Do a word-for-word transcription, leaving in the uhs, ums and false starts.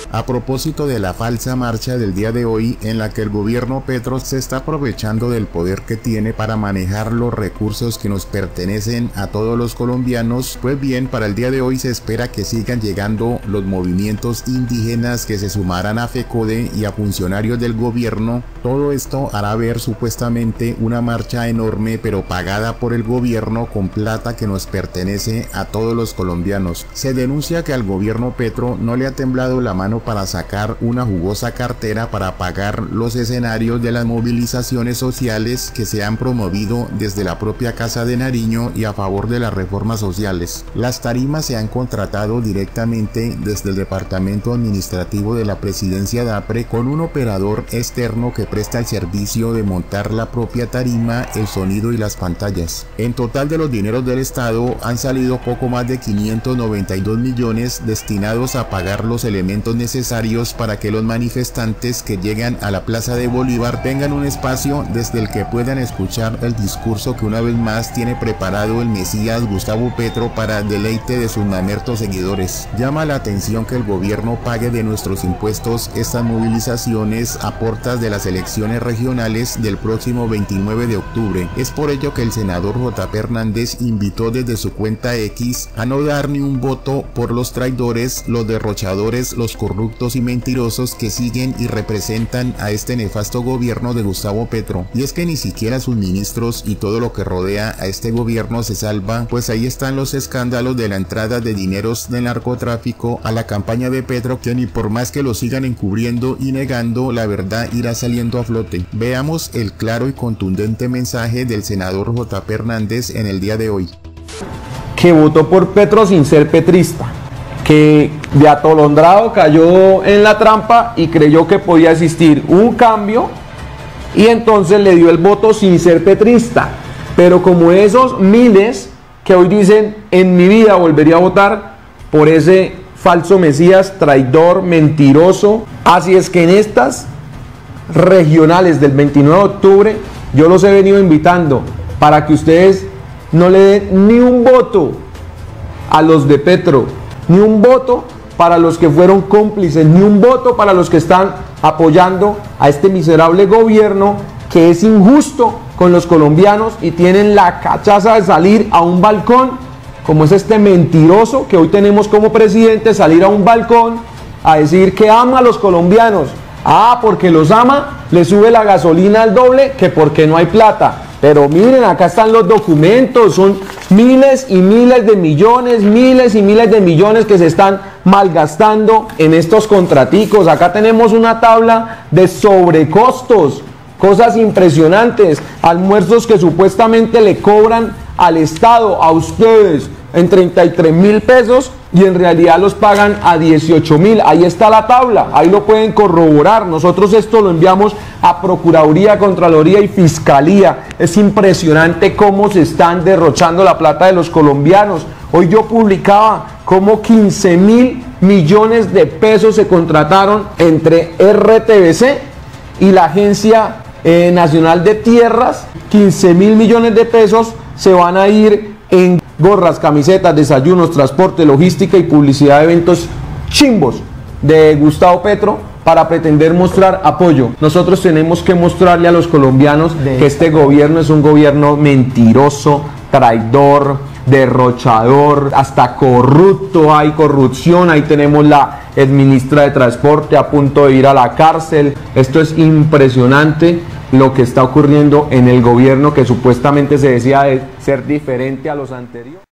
A propósito de la falsa marcha del día de hoy, en la que el gobierno Petro se está aprovechando del poder que tiene para manejar los recursos que nos pertenecen a todos los colombianos, pues bien, para el día de hoy se espera que sigan llegando los movimientos indígenas que se sumarán a FECODE y a funcionarios del gobierno. Todo esto hará ver supuestamente una marcha enorme, pero pagada por el gobierno con plata que nos pertenece a todos los colombianos. Se denuncia que al gobierno Petro no le ha temblado la mano para sacar una jugosa cartera para pagar los escenarios de las movilizaciones sociales que se han promovido desde la propia Casa de Nariño y a favor de las reformas sociales. Las tarimas se han contratado directamente desde el departamento administrativo de la presidencia DAPRE con un operador externo que presta el servicio de montar la propia tarima, el sonido y las pantallas. En total, de los dineros del Estado han salido poco más de quinientos noventa y dos millones destinados a pagar los elementos necesarios para que los manifestantes que llegan a la Plaza de Bolívar tengan un espacio desde el que puedan escuchar el discurso que una vez más tiene preparado el Mesías Gustavo Petro para deleite de sus mamertos seguidores. Llama la atención que el gobierno pague de nuestros impuestos estas movilizaciones a portas de las elecciones regionales del próximo veintinueve de octubre. Es por ello que el senador J P Hernández invitó desde su cuenta X a no dar ni un voto por los traidores, los derrochadores, los corruptos y mentirosos que siguen y representan a este nefasto gobierno de Gustavo Petro. Y es que ni siquiera sus ministros y todo lo que rodea a este gobierno se salva, pues ahí están los escándalos de la entrada de dineros del narcotráfico a la campaña de Petro, que ni por más que lo sigan encubriendo y negando, la verdad irá saliendo a flote. Veamos el claro y contundente mensaje del senador J P Hernández en el día de hoy. Que votó por Petro sin ser petrista, que de atolondrado cayó en la trampa y creyó que podía existir un cambio y entonces le dio el voto sin ser petrista. Pero como esos miles que hoy dicen en mi vida volvería a votar por ese falso Mesías, traidor, mentiroso. Así es que en estas regionales del veintinueve de octubre yo los he venido invitando para que ustedes no le den ni un voto a los de Petro, ni un voto para los que fueron cómplices, ni un voto para los que están apoyando a este miserable gobierno que es injusto con los colombianos y tienen la cachaza de salir a un balcón, como es este mentiroso que hoy tenemos como presidente, salir a un balcón a decir que ama a los colombianos. Ah, porque los ama, le sube la gasolina al doble, que porque no hay plata. Pero miren, acá están los documentos, son miles y miles de millones, miles y miles de millones que se están malgastando en estos contraticos. Acá tenemos una tabla de sobrecostos, cosas impresionantes, almuerzos que supuestamente le cobran al Estado, a ustedes, en treinta y tres mil pesos y en realidad los pagan a dieciocho mil. Ahí está la tabla, ahí lo pueden corroborar. Nosotros esto lo enviamos a Procuraduría, Contraloría y Fiscalía. Es impresionante cómo se están derrochando la plata de los colombianos. Hoy yo publicaba cómo quince mil millones de pesos se contrataron entre R T V C y la Agencia eh, Nacional de Tierras. Quince mil millones de pesos se van a ir en gorras, camisetas, desayunos, transporte, logística y publicidad de eventos chimbos de Gustavo Petro para pretender mostrar apoyo. Nosotros tenemos que mostrarle a los colombianos que este gobierno es un gobierno mentiroso, traidor, derrochador, hasta corrupto. Hay corrupción, ahí tenemos la exministra de Transporte a punto de ir a la cárcel. Esto es impresionante lo que está ocurriendo en el gobierno que supuestamente se decía de ser diferente a los anteriores.